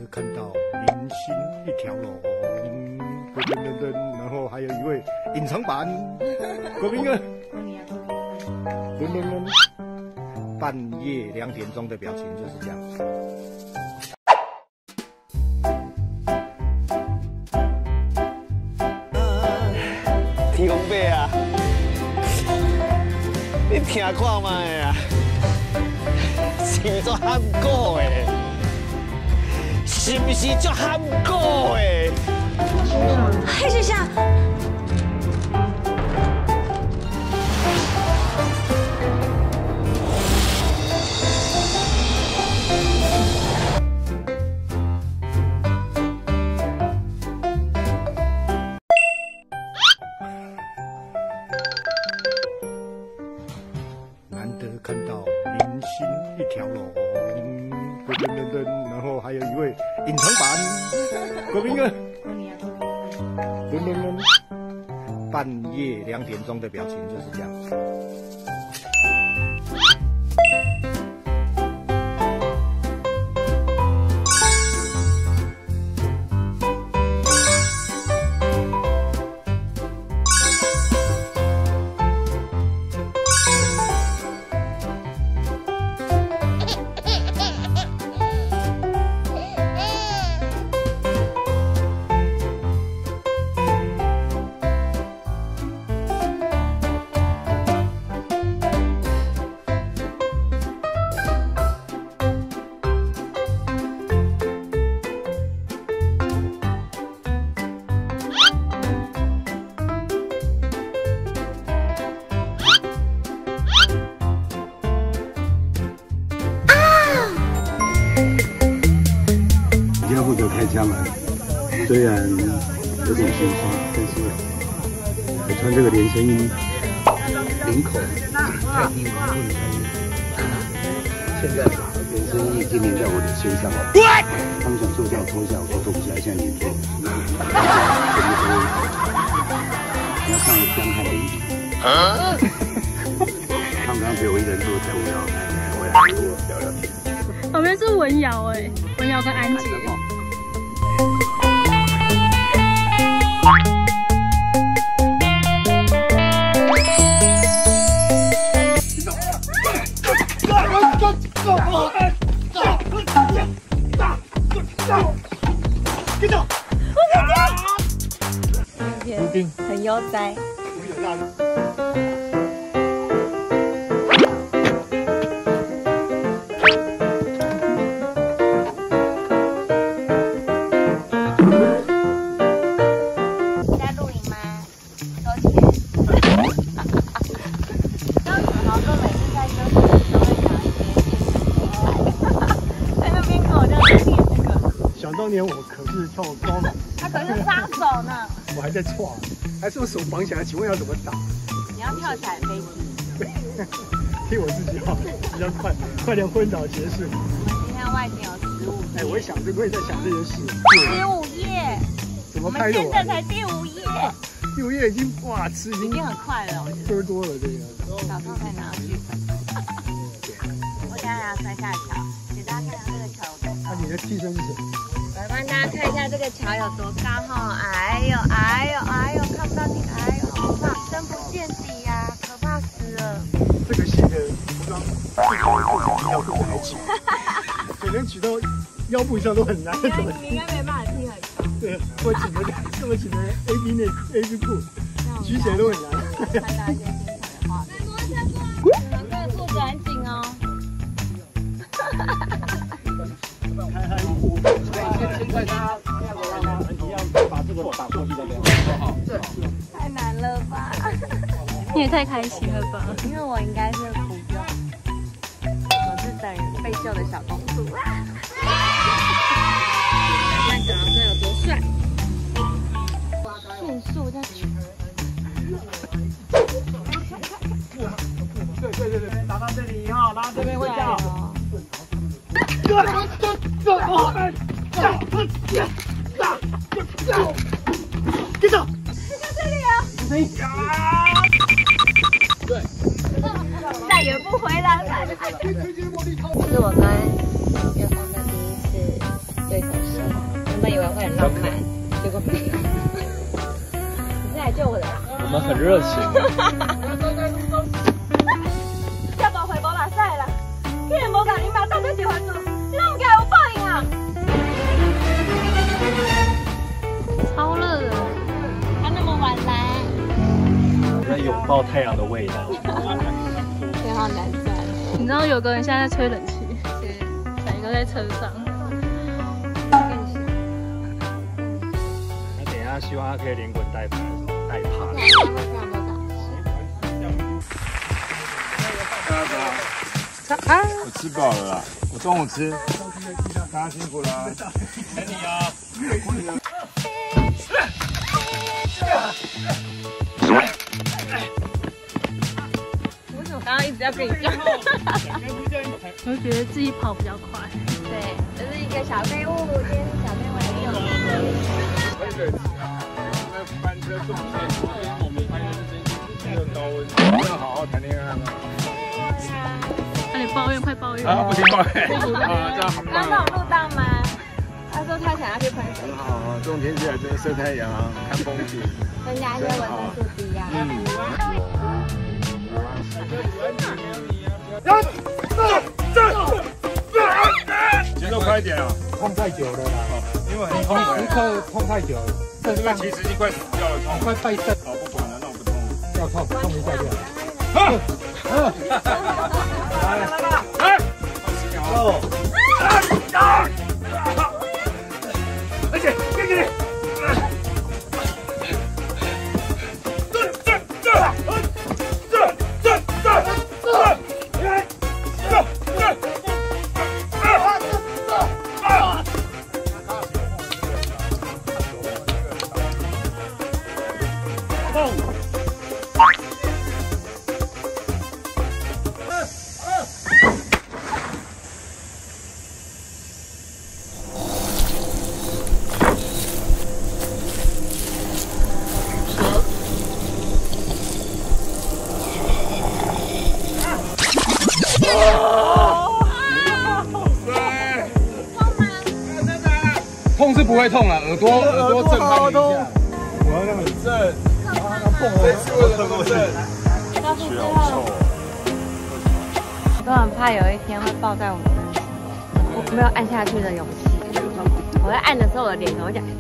看到零星一条龙，噔，然后还有一位隐藏版国民哥，噔，半夜2点钟的表情就是这样。 天公伯啊，你听看卖啊，是不是足罕古的？是不是足罕古的？ 黑水虾。 难得看到零星一条龙，噔，然后还有一位隐藏版国民哥，噔，半夜2点钟的表情就是这样。 要负责开枪了，虽然有点心酸，但是我穿这个连身衣，领口太低了，不能穿。现在连身衣已经粘在我的身上了，他们想脱掉脱下，我说脱不下来，现在粘住了。你要看我伤害的衣服。他们刚刚只有我一人做，在我要我也跟我聊聊天。 旁边是文瑶哎，文瑶跟安杰。 很悠哉。在露营吗？收钱。然后每次在休息的时候会讲一些在那边跟我这样练这个。 想当年我可是跳高的， 他可是杀手呢。 我还在错，还是我手绑起来，请问要怎么打？ 你要跳起来飞机。 听我自己好，比较快点昏倒结束。 我们今天外景有15页。 我也想这个，我也在想这件事。 15页。 怎么我们拍的完？ 现在才第5页。 第5页已经哇，已经很快了，我觉得。 喝多了这个。 早上才拿到剧本。我等下要摔下桥，给大家看看这个桥有多高。 那你的替身是谁？ 来帮大家看一下这个桥有多高哈！哎呦，看不到底，哎呦，好可怕，深不见底呀，可怕死了。 这个戏的服装，腰部还举，可能举到腰部以上都很难。 你应该没办法踢很高。 对，我举的这么举的 AB 内 AB 裤，举起来都很难。 看到一些精彩的画面。你们这个裤子很紧哦。太难了吧！ 你也太开心了吧！ 因为我应该是不用，我是等于被救的小公主啊！看小狼哥有多帅，迅速在举。 对，打到这里哈，然后这边会叫。跟上， 在这里啊！ 对， 再也不回来了。是我跟岳峰的第一次对口戏。 会很浪漫，结果没有。你是来救我的啦？ 我们很热情。 要不回无目屎啦，既然无甲你妈当作一回事，你怎唔给我报应啊？ 超热的，还那么晚来。 在拥抱太阳的味道。 天好难算。 你知道有个人现在在吹冷气，哪一个在车上？ 那等一下希望他可以连滚带爬。 我吃饱了啦，我中午吃，大家辛苦了，等你啊。 为什么刚刚一直要跟你讲？ 我就觉得自己跑比较快。 对，这是一个小废物，今天是小废物来用。 翻车中线，我们拍的是真高温，要好好谈恋爱吗？ 那你抱怨，快抱怨！ 啊，不行抱怨啊，这样很棒。 刚刚有录到吗？他说他想要去喷水。 很好啊，这种天气来真的晒太阳，看风景， 增加一些维生素 D 啊。 节奏快一点啊！ 碰太久了啦， 因为很痛时刻碰太久了， 这个其实已经快死掉了，痛， 快败肾， 好不管了，那我不痛。 要痛一下就好。 来，而且给你。痛是不会痛了，耳朵震撼一下。我要那个震，这次为什么震？血好臭。 我都很怕有一天会爆在我身上，我没有按下去的勇气。我在按的时候，我的脸可能会讲。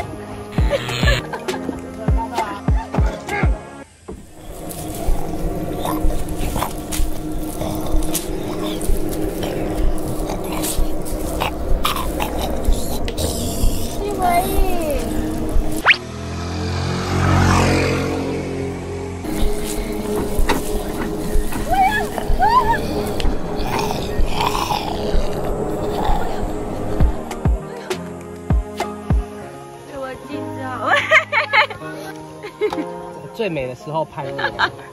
最美的时候拍我。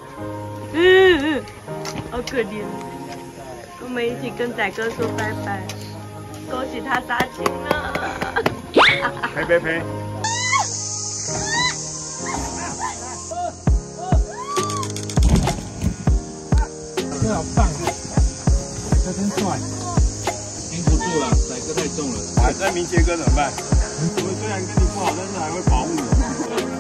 好可怜。我们一起跟仔哥说拜拜，恭喜他杀青了。 呸呸呸！ 真好棒啊！仔哥真帅。 扛不住了，仔哥太重了。那明杰哥怎么办？我们虽然跟你不好，但是还会保护你。